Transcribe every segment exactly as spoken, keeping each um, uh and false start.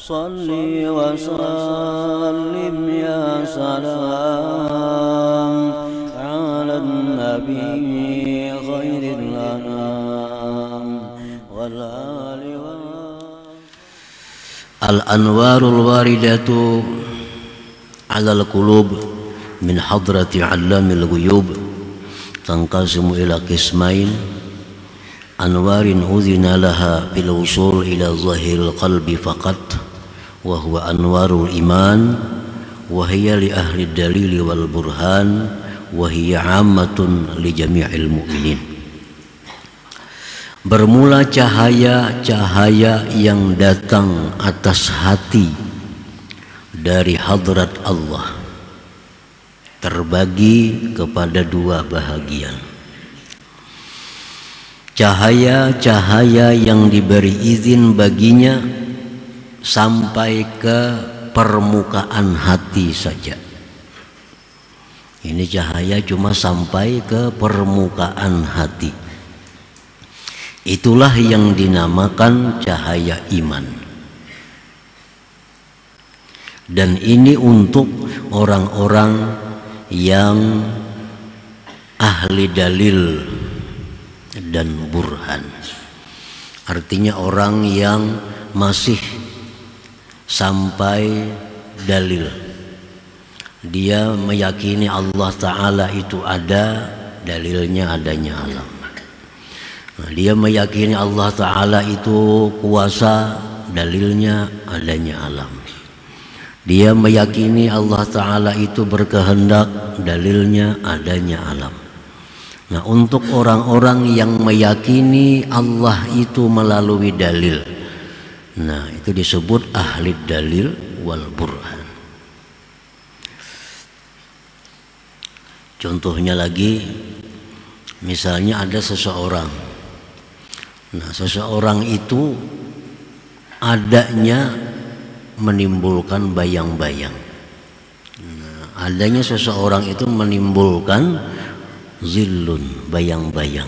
Salli wa sallim ya salam ala nabi khairil anam wal ali wa al anwarul waridatu ala al qulub min hadrati allamil ghuyub tanqasimu ila qismain anwarin udhina laha bil wusul ila zahiril qalbi faqat wa huwa anwarul iman wa hiya li ahli dalili wal burhan wa hiya ammatun li jami'il mu'minin. Bermula cahaya-cahaya yang datang atas hati dari hadrat Allah terbagi kepada dua bahagian. Cahaya-cahaya yang diberi izin baginya sampai ke permukaan hati saja. Ini cahaya cuma sampai ke permukaan hati. Itulah yang dinamakan cahaya iman. Dan ini untuk orang-orang yang ahli dalil dan burhan. Artinya orang yang masih sampai dalil. Dia meyakini Allah Ta'ala itu ada, dalilnya adanya alam. Nah, dia meyakini Allah Ta'ala itu kuasa, dalilnya adanya alam. Dia meyakini Allah Ta'ala itu berkehendak, dalilnya adanya alam. Nah, untuk orang-orang yang meyakini Allah itu melalui dalil, nah itu disebut ahli dalil wal burhan. Contohnya lagi, misalnya ada seseorang, nah seseorang itu adanya menimbulkan bayang-bayang. Nah, adanya seseorang itu menimbulkan zillun, bayang-bayang.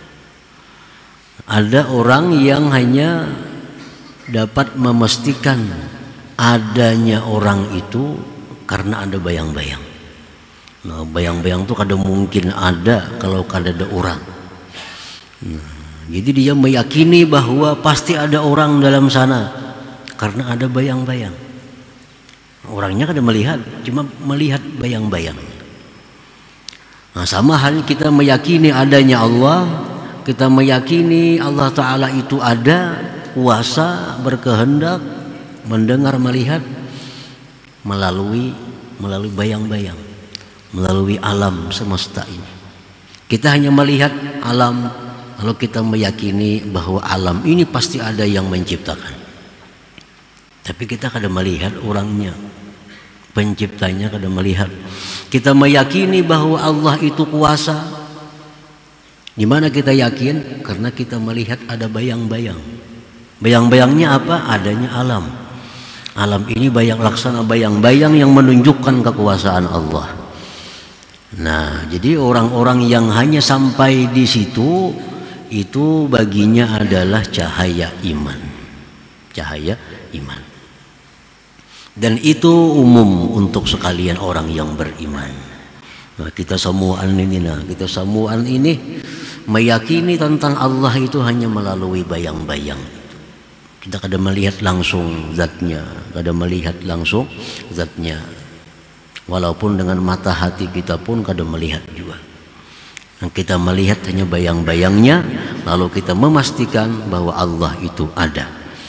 Ada orang yang hanya dapat memastikan adanya orang itu karena ada bayang-bayang. Nah, bayang-bayang itu kadang mungkin ada kalau kadang ada orang. Nah, jadi dia meyakini bahwa pasti ada orang dalam sana karena ada bayang-bayang. Orangnya kadang melihat, cuma melihat bayang-bayang. Nah, sama halnya kita meyakini adanya Allah, kita meyakini Allah Ta'ala itu ada, kuasa, berkehendak, mendengar, melihat melalui melalui bayang-bayang, melalui alam semesta ini. Kita hanya melihat alam, lalu kita meyakini bahwa alam ini pasti ada yang menciptakan. Tapi kita kadang melihat orangnya, penciptanya kadang melihat. Kita meyakini bahwa Allah itu kuasa. Di mana kita yakin? Karena kita melihat ada bayang-bayang. Bayang-bayangnya apa? Adanya alam. Alam ini bayang laksana bayang-bayang yang menunjukkan kekuasaan Allah. Nah, jadi orang-orang yang hanya sampai di situ, itu baginya adalah cahaya iman. Cahaya iman. Dan itu umum untuk sekalian orang yang beriman. Nah, kita semuaan ini, nah, kita semuaan ini meyakini tentang Allah itu hanya melalui bayang-bayang. Kita kadang melihat langsung zatnya, kadang melihat langsung zatnya. Walaupun dengan mata hati kita pun kadang melihat juga. Nah, kita melihat hanya bayang-bayangnya, lalu kita memastikan bahwa Allah itu ada.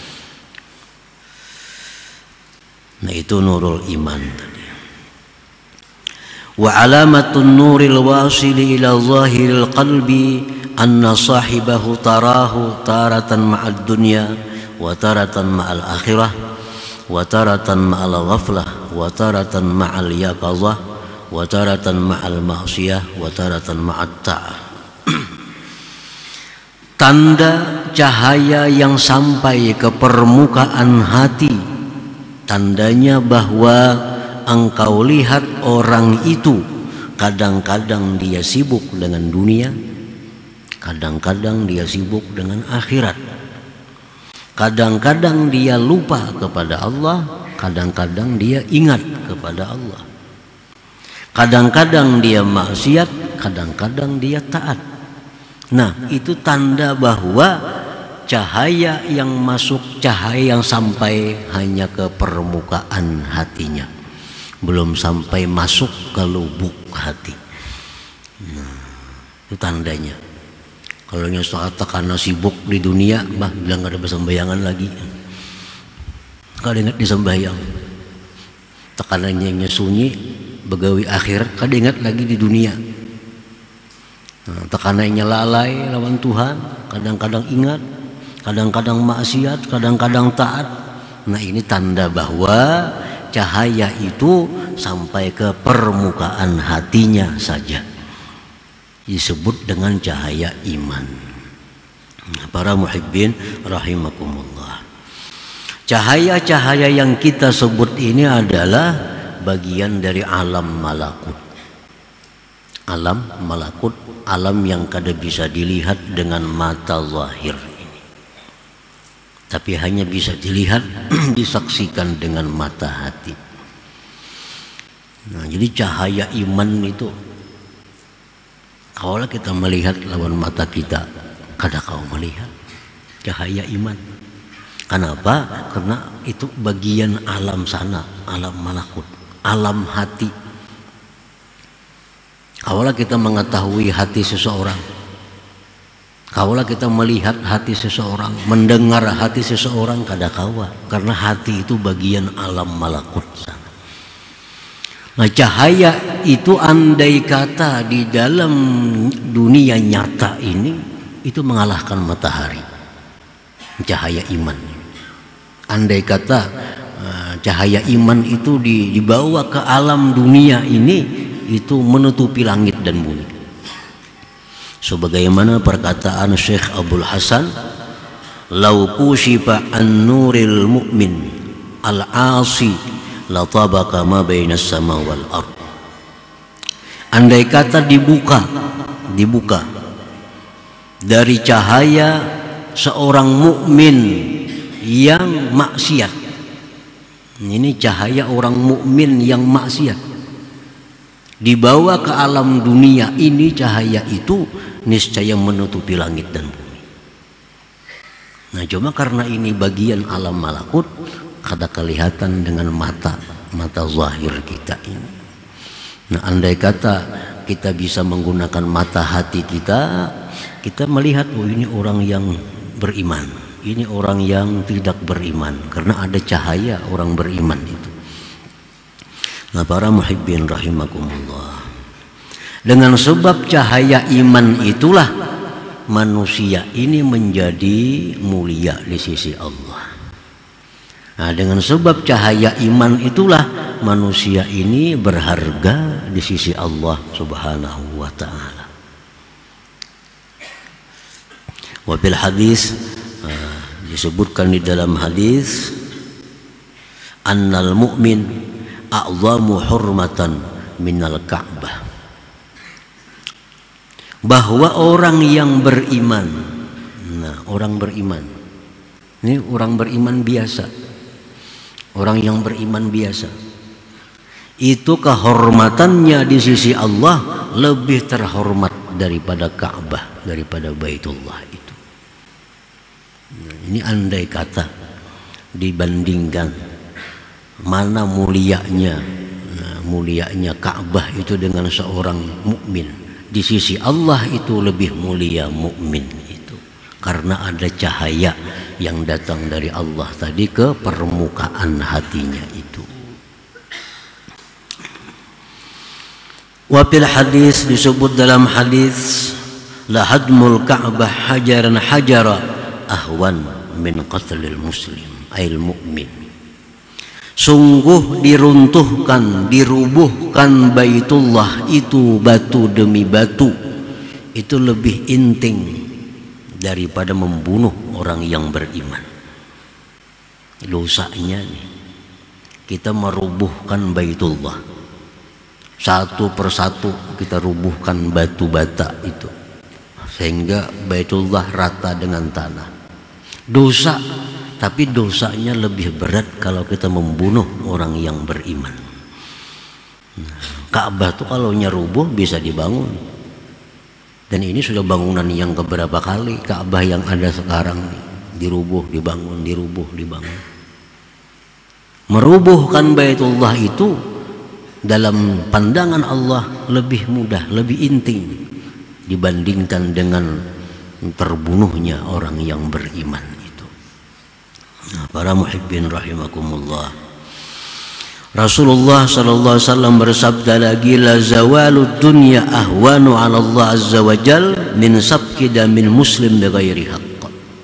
Nah, itu nurul iman tadi. Wa alamatun nuril wasili ila zahiril qalbi anna sahibahu tarahu taratan ma'ad dunya wa taratan ma'al akhirah wa taratan ma'al ghaflah wa taratan ma'al yaqazah wa taratan ma'al ma'siyah wa taratan ma'at ta'ah. Tanda cahaya yang sampai ke permukaan hati, tandanya bahwa engkau lihat orang itu kadang-kadang dia sibuk dengan dunia, kadang-kadang dia sibuk dengan akhirat. Kadang-kadang dia lupa kepada Allah, kadang-kadang dia ingat kepada Allah. Kadang-kadang dia maksiat, kadang-kadang dia taat. Nah, itu tanda bahwa cahaya yang masuk, cahaya yang sampai hanya ke permukaan hatinya, belum sampai masuk ke lubuk hati. Nah, itu tandanya. Kalau nya saat karena sibuk di dunia, bah bilang gak ada sembayangan lagi, kada ingat disembayang. Tekanannya nya sunyi, begawi akhir, kada ingat lagi di dunia. Nah, tekanannya lalai lawan Tuhan, kadang-kadang ingat, kadang-kadang maksiat, kadang-kadang taat. Nah, ini tanda bahwa cahaya itu sampai ke permukaan hatinya saja, disebut dengan cahaya iman. Para muhibbin rahimakumullah, cahaya-cahaya yang kita sebut ini adalah bagian dari alam malakut. Alam malakut, alam yang kada bisa dilihat dengan mata zahir ini, tapi hanya bisa dilihat disaksikan dengan mata hati. Nah, jadi cahaya iman itu kalau kita melihat lawan mata kita, kada kau melihat cahaya iman. Kenapa? Karena itu bagian alam sana, alam malakut, alam hati. Kaulah kita mengetahui hati seseorang, kaulah kita melihat hati seseorang, mendengar hati seseorang, kada kawa, karena hati itu bagian alam malakut sana. Nah, cahaya itu andai kata di dalam dunia nyata ini itu mengalahkan matahari, cahaya iman. Andai kata uh, cahaya iman itu dibawa ke alam dunia ini, itu menutupi langit dan bumi. Sebagaimana perkataan Syekh Abdul Hasan, "Lau kushifa an-nuril mu'min al-'asi la tabaka ma bainas sama wal ard." Andai kata dibuka dibuka dari cahaya seorang mukmin yang maksiat, ini cahaya orang mukmin yang maksiat, dibawa ke alam dunia ini, cahaya itu niscaya menutupi langit dan bumi. Nah, cuma karena ini bagian alam malakut, kada kelihatan dengan mata mata zahir kita ini. Nah, andai kata kita bisa menggunakan mata hati kita, kita melihat, oh ini orang yang beriman, ini orang yang tidak beriman, karena ada cahaya orang beriman itu. Nah, para muhibbin rahimakumullah, dengan sebab cahaya iman itulah manusia ini menjadi mulia di sisi Allah. Nah, dengan sebab cahaya iman itulah manusia ini berharga di sisi Allah Subhanahu wa ta'ala. Wabil hadis, uh, disebutkan di dalam hadis, annal mu'min a'zamu hurmatan minal Ka'bah, bahwa orang yang beriman, nah orang beriman ini orang beriman biasa, orang yang beriman biasa itu kehormatannya di sisi Allah lebih terhormat daripada Ka'bah, daripada Baitullah itu. Nah, ini andai kata dibandingkan mana mulianya, nah, mulianya Ka'bah itu dengan seorang mukmin, di sisi Allah itu lebih mulia mukmin itu, karena ada cahaya yang datang dari Allah tadi ke permukaan hatinya itu. Wafil hadis, disebut dalam hadis, la hadmul Ka'bah hajaran hajara ahwan min qatlil muslim ail mu'min. Sungguh diruntuhkan, dirubuhkan Baitullah itu batu demi batu, itu lebih inting daripada membunuh orang yang beriman. Dosanya nih, kita merubuhkan Baitullah, satu persatu kita rubuhkan batu bata itu, sehingga Baitullah rata dengan tanah. Dosa tapi dosanya lebih berat kalau kita membunuh orang yang beriman. Nah, Ka'bah tuh kalau nyerubuh bisa dibangun. Dan ini sudah bangunan yang keberapa kali Ka'bah yang ada sekarang dirubuh, dibangun, dirubuh, dibangun. Merubuhkan Baitullah itu dalam pandangan Allah lebih mudah, lebih intim dibandingkan dengan terbunuhnya orang yang beriman itu. Nah, para muhibbin rahimakumullah, Rasulullah sallallahu alaihi wasallam bersabda lagi, la zawalud dunya ahwanu 'ala Allah azza wa jal min sabki damin muslim bighairi haqq.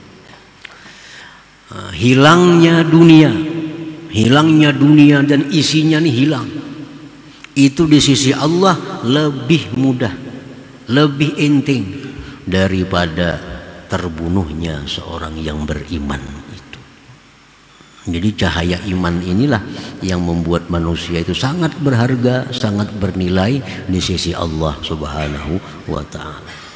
Hilangnya dunia, hilangnya dunia dan isinya nih hilang, itu di sisi Allah lebih mudah, lebih intim daripada terbunuhnya seorang yang beriman itu. Jadi cahaya iman inilah yang membuat manusia itu sangat berharga, sangat bernilai di sisi Allah Subhanahu wa ta'ala.